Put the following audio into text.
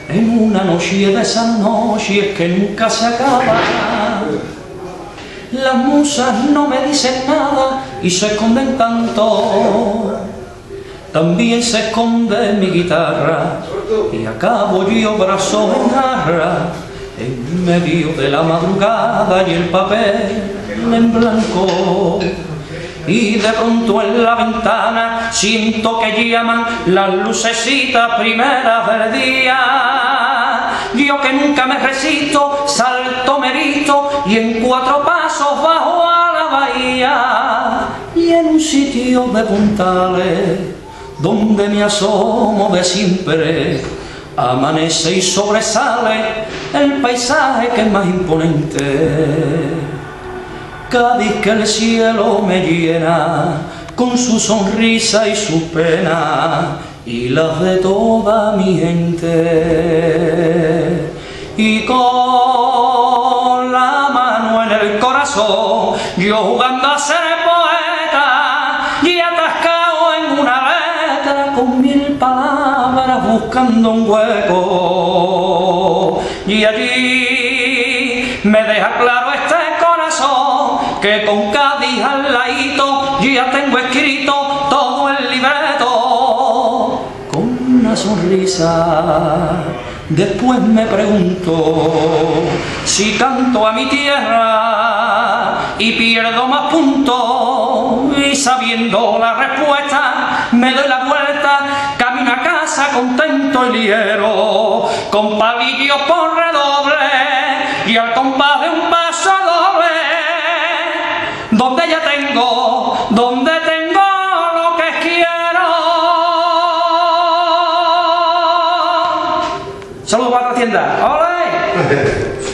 en una noche de esas noches que nunca se acaba. Las musas no me dicen nada y se esconden tanto. También se esconde mi guitarra y acabo yo brazo en jarra en medio de la madrugada y el papel en blanco. Y de pronto en la ventana siento que llaman las lucecitas primeras del día. Yo que nunca me resisto, salto, medito y en 4 pasos bajo a la bahía. Y en un sitio de puntales donde me asomo de siempre, amanece y sobresale el paisaje que es más imponente. Cádiz que el cielo me llena con su sonrisa y su pena y las de toda mi gente. Y con la mano en el corazón, yo jugando a ser poeta y atascado en una letra con 1000 palabras buscando un hueco. Y allí me deja claro este corazón que con Cádiz al ladito ya tengo escrito todo el libreto. Con una sonrisa después me pregunto si canto a mi tierra y pierdo más puntos, y sabiendo la respuesta me doy la vuelta, camino a casa contento y ligero, con palillos por redoble y al compás de un paso doble, donde ya tengo lo que quiero. Saludos para la tienda. ¡Ole!